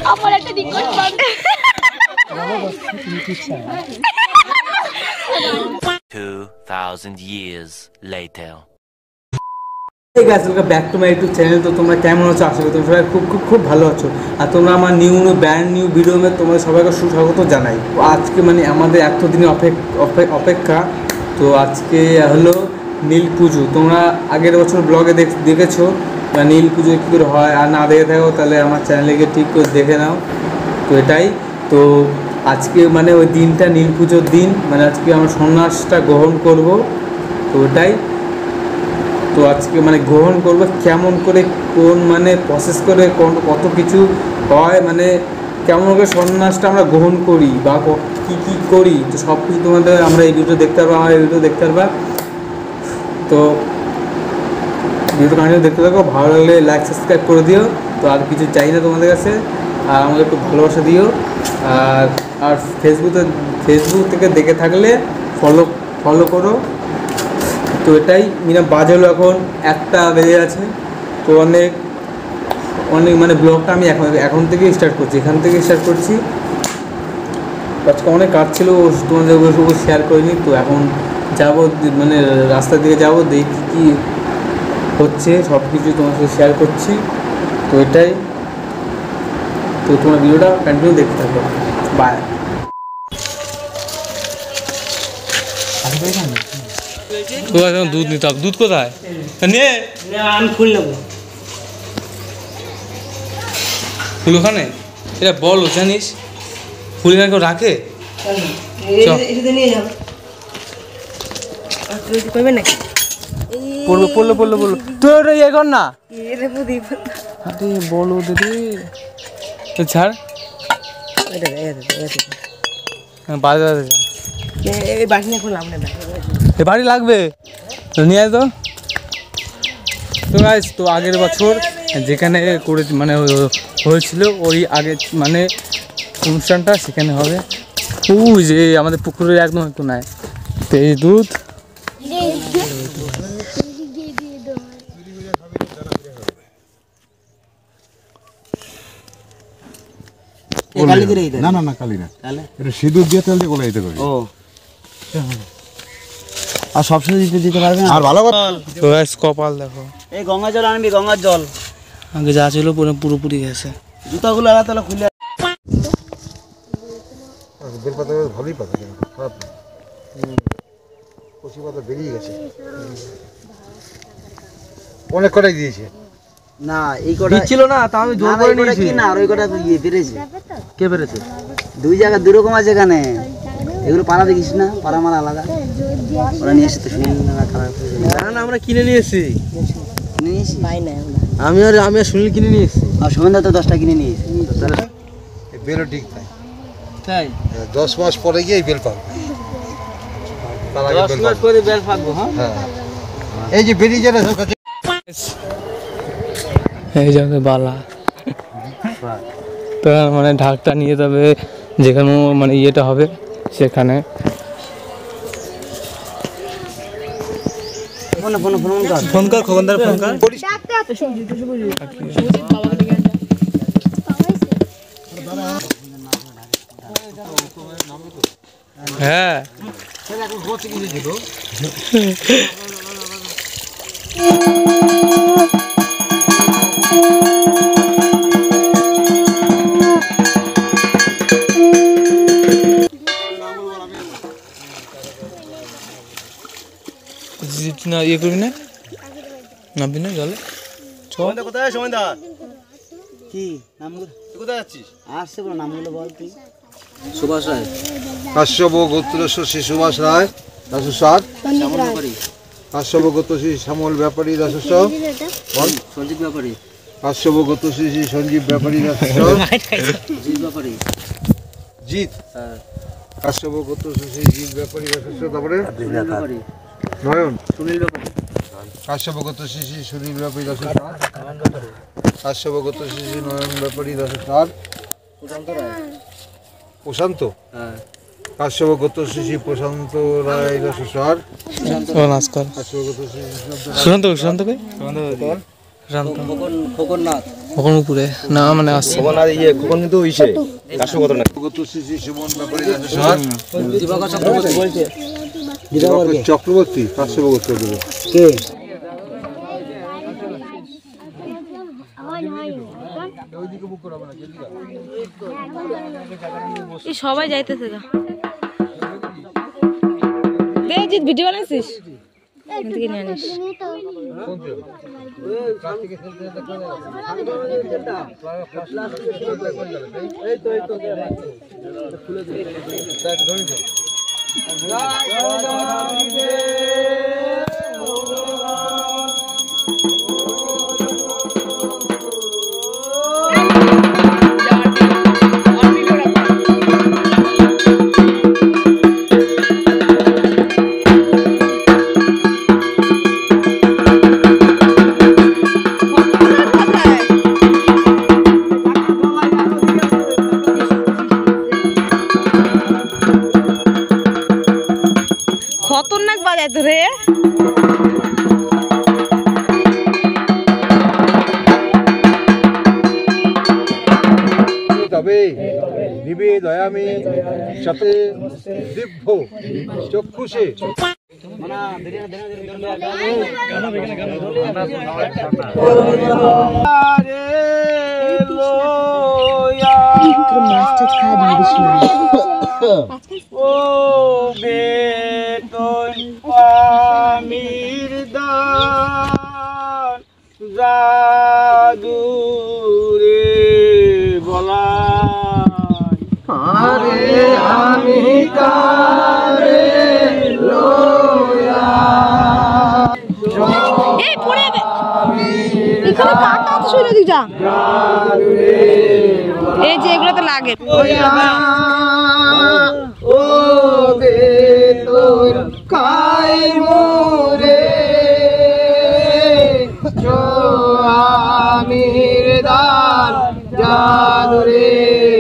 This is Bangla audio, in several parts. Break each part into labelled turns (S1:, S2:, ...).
S1: আমার একটা রিকোয়েস্ট কর
S2: 2000 years later.
S3: Hey guys, welcome back to my YouTube channel. তো তোমরা কেমন আছো? আশা করি তোমরা সবাই খুব ভালো আছো। আর তোমরা আমার ব্র্যান্ড নিউ ভিডিওতে তোমাদের সবাইকে সুস্বাগত জানাই। আজকে মানে আমাদের এতদিনের অপেক্ষা, তো আজকে হলো নীল পুজো। তোমরা আগের বছর ব্লগে দেখেছো বা নীল পুজো কী করে হয়, আর না দেখে থাকো তাহলে আমার চ্যানেলে ঠিক করে দেখে নাও। তো এটাই তো আজকে মানে ওই দিনটা নীল পুজোর দিন, মানে আজকে আমরা সন্ন্যাসটা গ্রহণ করব। তো ওটাই তো আজকে মানে গ্রহণ করবো কেমন করে, কোন মানে প্রসেস করে কত কিছু হয়, মানে কেমন করে সন্ন্যাসটা আমরা গ্রহণ করি বা কী করি, তো সব কিছু তোমাদের আমরা এই ভিডিও দেখতে পারবো, আমার এই ভিডিও দেখতে পারবা। তো ভিডিও কন্টিনিউ দেখতে থাকো, ভালো লাগলে লাইক সাবস্ক্রাইব করে দিও। তো আর কিছু চাই না তোমাদের কাছে, আর আমাকে একটু ভালোবাসা দিও। আর ফেসবুক থেকে দেখে থাকলে ফলো করো। তো এটাই বাজে হলো এখন 1টা বেজে আছে। তো অনেক মানে ব্লগটা আমি এখন থেকে স্টার্ট করছি, এখান থেকে স্টার্ট করছি। আজকে অনেক কাজ ছিল, তোমাদের ওগুলো শেয়ার করিনি। তো এখন যাব, মানে রাস্তার দিকে যাব, দেখি কী হচ্ছে, সব কিছু তোমার সাথে শেয়ার করছি। তো এটাই তো তোমার ভিডিওটা কন্টিনিউ দেখতে থাকো। বাই। দুধ নিতে হবে। দুধ কোথায়?
S4: আমি ফুল নেবো।
S3: ফুল ওখানে? এটা বলো, জানিস ফুল এখানে কেউ রাখে?
S4: নিয়ে যাবো নাকি?
S3: পড়লো তোর ইয়ে কর না। আরে বলো দিদি, ছাড় বাজে যা।
S4: এই বাড়ি এখন লাভ নেই,
S3: এ বাড়ি লাগবে তো নিয়ে আয়। তো গাইস, তো আগের বছর যেখানে করে মানে হয়েছিল ওই আগে মানে অনুষ্ঠানটা সেখানে হবে। ওই যে আমাদের পুকুরের একদম একটু নাই। তো এই দুধ
S5: না কালি না, এটা সিঁদুর দিয়ে তেল দিয়ে গোলা দিতে পারবে।
S4: আর সবসময় দিতে পারবে না।
S5: আর ভালো কথা,
S3: তো গাইস কপাল দেখো।
S4: এই গঙ্গা জল আনবি, গঙ্গার জল
S3: আগে যা ছিল পুরোপুরি গেছে।
S4: জুতাগুলো আলাদা তাহলে খুলে
S5: বেলপাতা ভালোই পাতা, খারাপ না। কচি পাতা বেরিয়ে গেছে, অনেক কটাই দিয়েছে।
S4: না এই কটা
S3: ছিল না, তা আমি জোর করে নিয়েছি।
S4: কি না, আর ওই কটা বেড়েছে।
S3: কে পেরেছে?
S4: দুই জায়গায় দুই রকম আছে এখানে। এগুলো পাড়া দেখিস না, পাড়া মারা আলাদা। ওরা নিয়ে এসে তো শুনে খারাপ হয়ে যায়।
S3: না আমরা কিনে নিয়েছি।
S4: কিনে নিয়েছি
S3: আমি আর সুনীল কিনে নিয়েছি।
S4: আর সুমন্দা তো 10টা কিনে নিয়েছি।
S5: বেলও ঠিক তাই,
S4: তাই
S5: 10 মাস পরে গিয়ে বেল পাবো।
S4: 10 মাস পরে বেল পাকবো। হ্যাঁ,
S5: এই যে বেরিয়ে যাবে সব কাছে।
S3: এই যে বালা তো মানে ঢাকটা নিয়ে যাবে যেখানে মানে ইয়েটা হবে সেখানে। ফোন কর খোকনদার, ফোন কর। হ্যাঁ না ইয়ে করবি না, নামবি না জলে।
S4: কোথায় সুমন্দা? কি নাম? কোথায় যাচ্ছিস? আসছে বলো, নামগুলো বল তুই। সুভাষ রায়,
S5: কাশ্যপ গোত্র শ্রী সুভাষ রায় 1060, কাশ্যপ গোত্র শ্রী শ্যামল ব্যাপারী 1060, বল
S4: সঞ্জিত ব্যাপারী,
S5: কাশ্যপ গোত্র শ্রী সঞ্জীব ব্যাপারী 1060,
S4: জিৎ ব্যাপারী,
S5: জিৎ, কাশ্যপ গোত্র শ্রী জিৎ ব্যাপারী 1060, তারপরে
S4: ব্যাপারী,
S5: নয়ন,
S4: সুনীল ব্যাপারী,
S5: কাশ্যপ গোত্র শ্রী সুনীল ব্যাপারী 1060, কাশ্যপ গোত্র শ্রী নয়ন ব্যাপারী 1060, প্রশান্ত, হ্যাঁ, কাশ্যপ গোত্র শ্রী প্রশান্ত রায় 1060,
S3: সুশান্ত
S4: খোকননাথ
S3: কখন উপরে না মানে আসছে
S5: খোকন কিন্তু ইসে 472 সিসি সুমন ব্যাপারী 160
S4: দিবাকর চক্রবর্তী বলছে
S5: চক্রবর্তী 572 দেবে
S4: কে
S1: এই সবাই যাইতেছে গা দে জিত ভিডিও বানাইছিস এদিকে নিয়ে আনিস খতরনাক বাজায় তো রে
S5: তবে দিবে দয়ামী সাথে দিব্য চক্ষুষে
S4: ও বেতন পামির দান জাদু রে বলাই আরে আমি কারে লোয়া
S1: এই পড়ে যাবে এখানে কাটা তো শুনে দিক যা এই যে এগুলো তো লাগে
S4: ও বেতন কাই মোরে আমির দান জাদু রে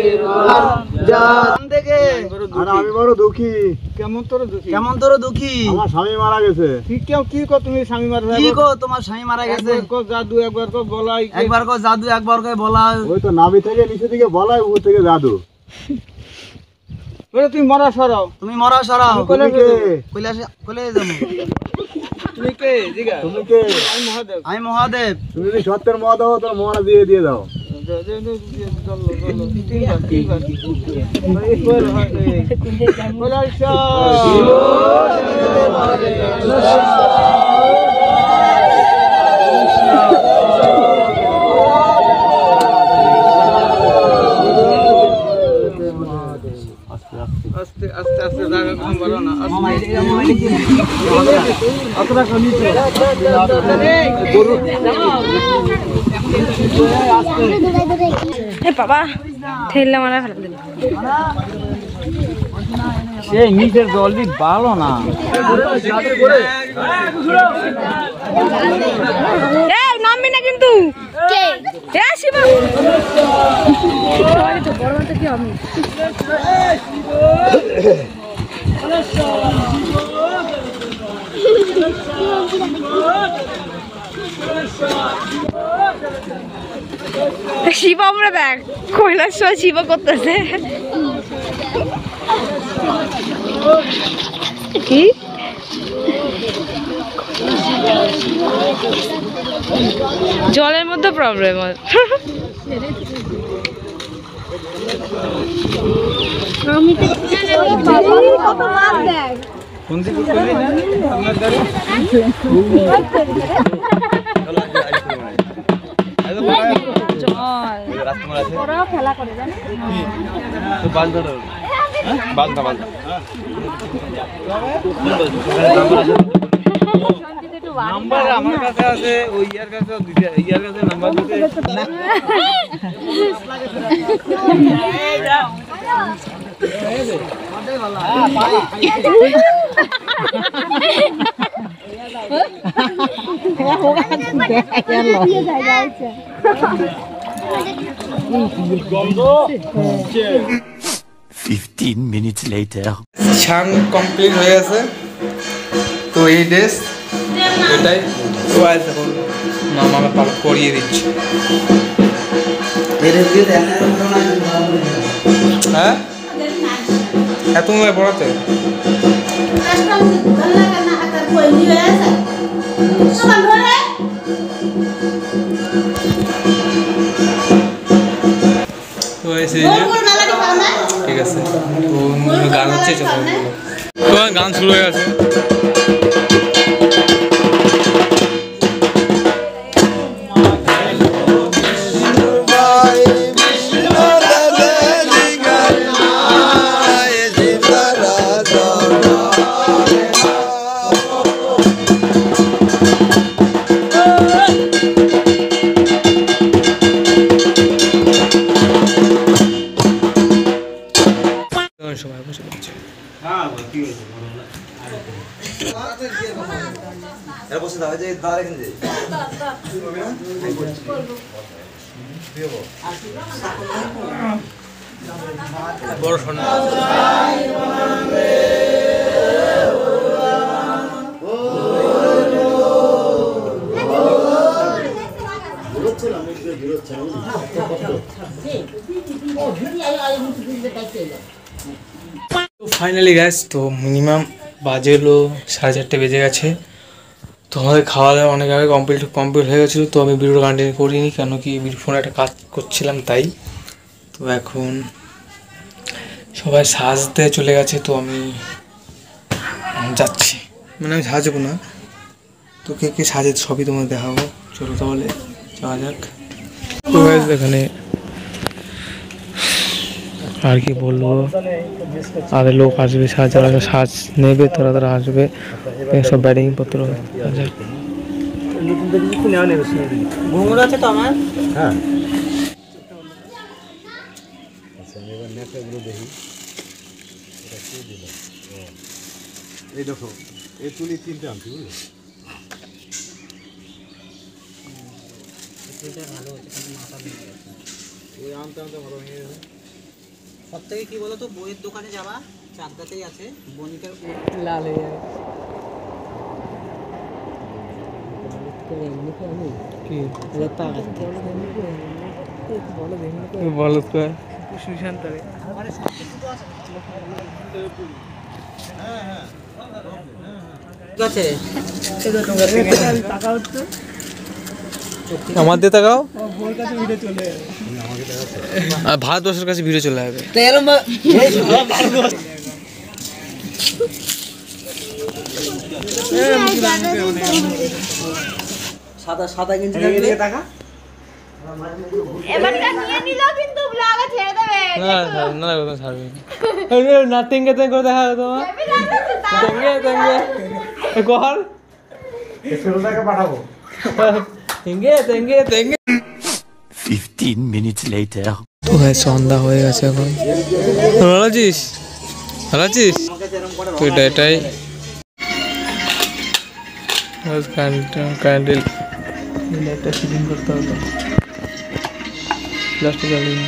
S4: জান দেখে
S5: আর আমি বড় দুঃখী
S4: কেমন তোর দুঃখী
S5: আমার স্বামী মারা গেছে
S3: কি কো তুমি স্বামী মারা
S4: কি গো তোমার স্বামী মারা গেছে
S3: জাদু একবার কো বলাই
S4: একবার কো জাদু একবার কো বলা
S5: ওই তো নাভি থেকে নিচে দিকে বলাই উপর থেকে জাদু
S3: বলে তুমি মরা সরাও
S4: তুমি মরা সরাও
S3: কইলে
S4: কইলে যাবো
S3: তুমি কে জিগা
S5: তুমি কে
S3: আমি মহাদেব
S4: আমি মহাদেব
S5: তুমি যদি সত্যের মহা দাও তো মহারা দিয়ে দাও
S3: আস্তে আস্তে আস্তে জায়গা কম বলো না
S1: বাবা ঠেললে মারা ফেলে দিল
S3: সেই নিচের জলদি ভালো না
S1: এই নামবি না কিন্তু কে শিবা তো বড় তো কি আমি শিবা আমরা দেখ কৈলাসর শিবা করতেছে কি জলের মধ্যে প্রবলেম আমি কত মাছ দেখ
S3: কোন দিকে করবি না আপনার দ্বারা
S1: ওরাও খেলা করে জানো
S3: নাম্বার আমার কাছে আছে ওই ইয়ার কাছে দিতে ইয়ার কাছে নাম্বার দিতে
S2: minutes later.
S3: ছান কমপ্লিট হয়ে গেছে তো এই ড্রেস এটাই তো আছে মামাকে পালক করিয়ে দিচ্ছি। হ্যাঁ এত সময় পড়াতে তো ঠিক আছে, তো গান হচ্ছে, গান শুরু হয়ে গেছে। সবাই বসে পড়ছে। বড় শোনা তো ফাইনালি গ্যাস, তো মিনিমাম বাজে হলো 4:30 বেজে গেছে। তো আমাদের খাওয়া দাওয়া অনেক আগে কমপ্লিট হয়ে গেছিলো। তো আমি ভিডিওটা কন্টিনিউ করিনি, কেন কি ফোনে একটা কাজ করছিলাম তাই। তো এখন সবাই সাজতে চলে গেছে, তো আমি যাচ্ছি, মানে আমি সাজবো না, তো কে কে সাজে সবই তোমার দেখাবো। চলো তাহলে যাওয়া যাক। তো এখানে আর কি বলবো, আরে লোক আসবে, যারা সাজ নেবে তারা আসবে, সব ব্যাটিং পত্র
S4: ঘুঙুর আছে তো আমার। হ্যাঁ
S5: এই দেখো এই তুলি 3টে আনছি, বুঝলে?
S4: সব থেকে কি বলতো, বইয়ের দোকানে যাবা, চাকদাতেই আছে বনিকার
S3: লাল হয়ে যাবে কি বলো তো সুশান্ত
S4: আছে।
S3: আমাদের তাকাও, ভারতবর্ষের কাছে ভিডিও চলে যাবে।
S4: সাদা সাদা গেঞ্জি টাকা
S1: এবারটা নিয়ে নিল কিন্তু ব্লগে ছেড়ে দেবে।
S3: না কথা ছাড়বে না, তেঙ্গে তেঙ্গে করে দেখা তোমার তেঙ্গে তেঙ্গে কর
S5: ছেলেটাকে পাঠাবো।
S3: তেঙ্গে তেঙ্গে তেঙ্গে।
S2: 15 minutes later.
S3: তো ভাই সন্ধ্যা হয়ে গেছে এখন। ভালো আছিস? ভালো আছিস? তো এটাই ক্যান্ডেল লাইটটা সিলিং করতে হবে, লাস্টে জ্বালিয়ে।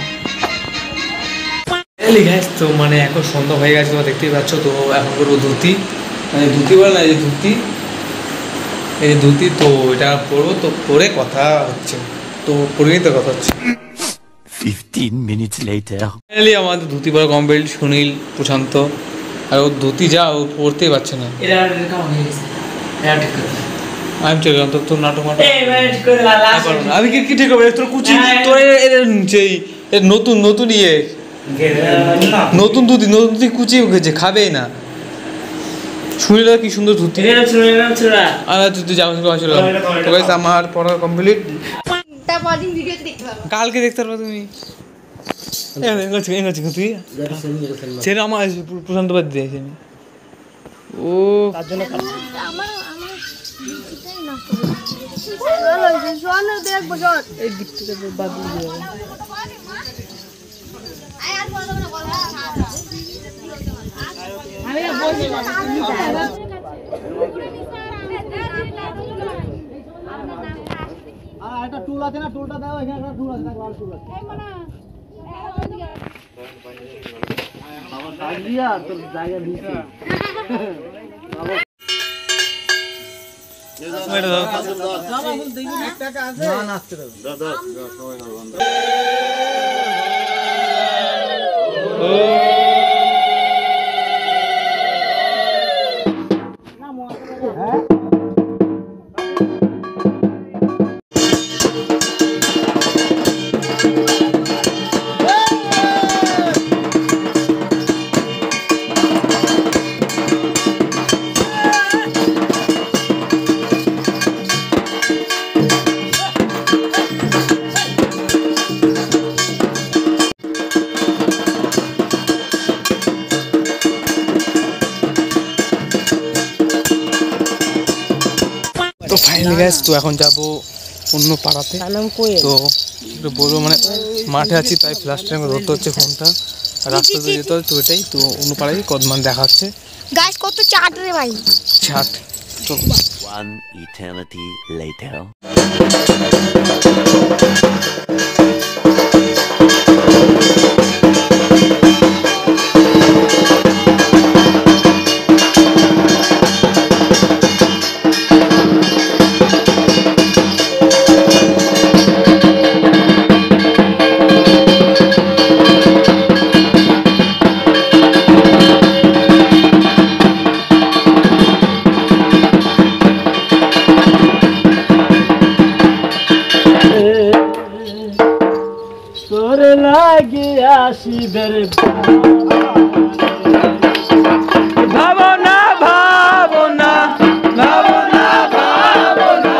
S3: তো মানে এখন সন্ধ্যা হয়ে গেছে, তোমরা দেখতেই পাচ্ছ। তো এখন করবো ধুতি, মানে ধুতি বলে না, এই যে ধুতি, এই যে ধুতি, তো এটা পরবো, তো পরে কথা হচ্ছে, তো পরেই তো কথা হচ্ছে।
S2: 15 minutes later.
S3: ফাইনালি আমাদের ধুতি পরা কমপ্লিট। সুনীল, প্রশান্ত, আর ও ধুতি যা ও পরতেই পারছে না। আমি চলে গেলাম, তোর নাটক আমি কি ঠিক হবে তোর কুচি, তোর নতুন নতুন ইয়ে নতুন ধুতি কুচি উঠেছে, খাবেই না। সুনীল কি সুন্দর ধুতি, ধুতি যাওয়া চলে আমার পড়া কমপ্লিট। কালকে দেখতে পারবো তুমি, তুই সেটা আমার প্রশান্ত বাদ দিয়েছে। ও তার জন্য এই দিক থেকে বাদ দিয়ে
S4: একটা টুল আছে না, টুলটা দাও, এখানে একটা টুল আছে, লাল টুল আছে।
S3: তো ফাইনালি গাইস, তো এখন যাব অন্য পাড়াতে। তো একটু বলবো মানে মাঠে আছি তাই ফ্ল্যাশ টাইম ধরতে হচ্ছে ফোনটা, রাস্তা দিয়ে যেতে হচ্ছে ওইটাই। তো অন্য পাড়ায় কদমান দেখা হচ্ছে
S1: গাইস কত চাট রে ভাই,
S3: ছাট। তো
S2: One eternity later.
S3: ভাবনা ভাবনা ভাবনা ভাবনা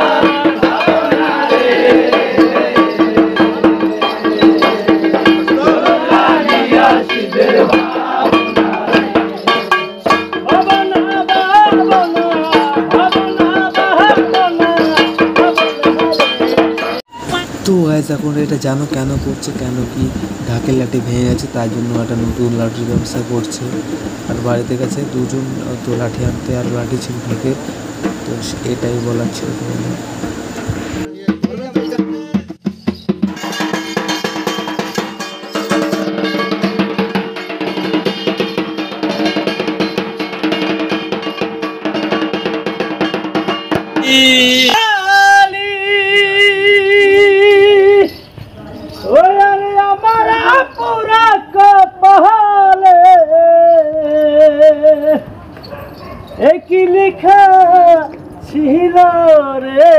S6: তো গাইস এখন এটা জানো কেন করছে, কেন কি ঢাকের লাঠি ভেঙে গেছে তাই জন্য একটা নতুন লাঠির ব্যবস্থা করছে। আর বাড়িতে গেছে দুজন তো লাঠি আনতে, আর লাঠি ছিল ঢাকের, তো এটাই বলার ছিল তোমাদের।
S7: কি লেখা ছিল রে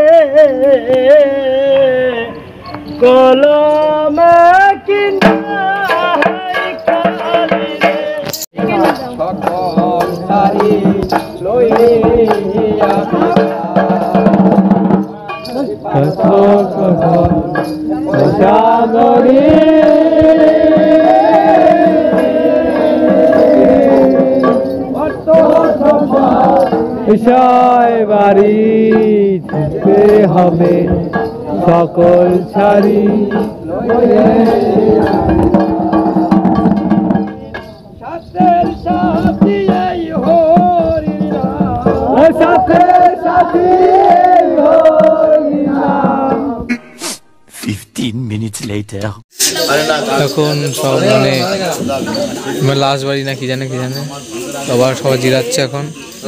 S7: কলমে কিনা সকল সারি লইয়া সাগরে বিষয় বাড়ি যেতে হবে সকল ছাড়ি সাথের সাথী এই হরিনাম, সাথের সাথী এই হরিনাম।
S2: 15 minutes later.
S3: এখন সব মানে লাশ বাড়ি না কি জানে সবার সবাই জিরাচ্ছে এখন।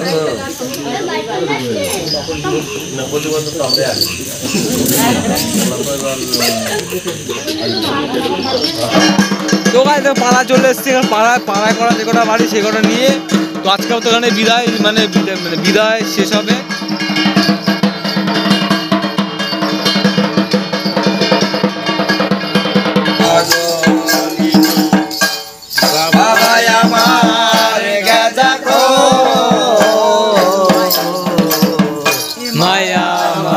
S3: তো গাইস পাড়া চলে এসছে, পাড়ায় করা যে কটা বাড়ি সে কটা নিয়ে তো আজকাল তো এখানে বিদায় মানে বিদায় শেষ হবে। মায়া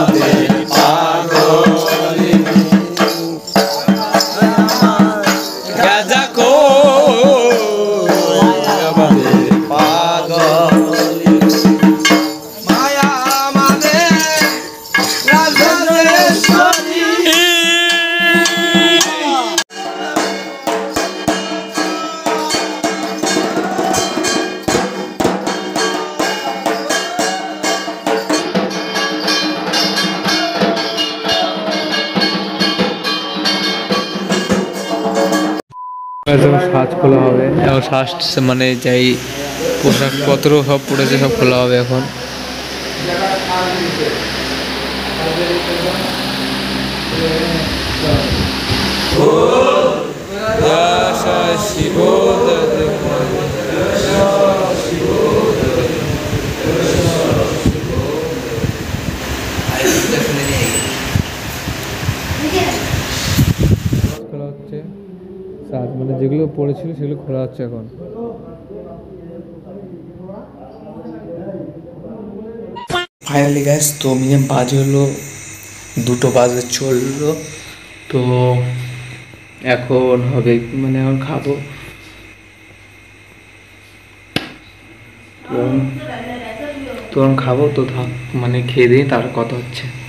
S3: সাজ খোলা হবে এবং সাজ মানে যাই পোশাকপত্র সব পড়েছে সব খোলা হবে এখন।
S6: শিব খোলা হচ্ছে মানে যেগুলো পড়েছিল সেগুলো খোলা হচ্ছে এখন। ফাইনালি গ্যাস তো মিনিমাম বাজে হলো 2টো বাজে চললো। তো এখন হবে মানে এখন খাবো, তো খাবো তো মানে খেয়ে দিয়ে তার কথা হচ্ছে।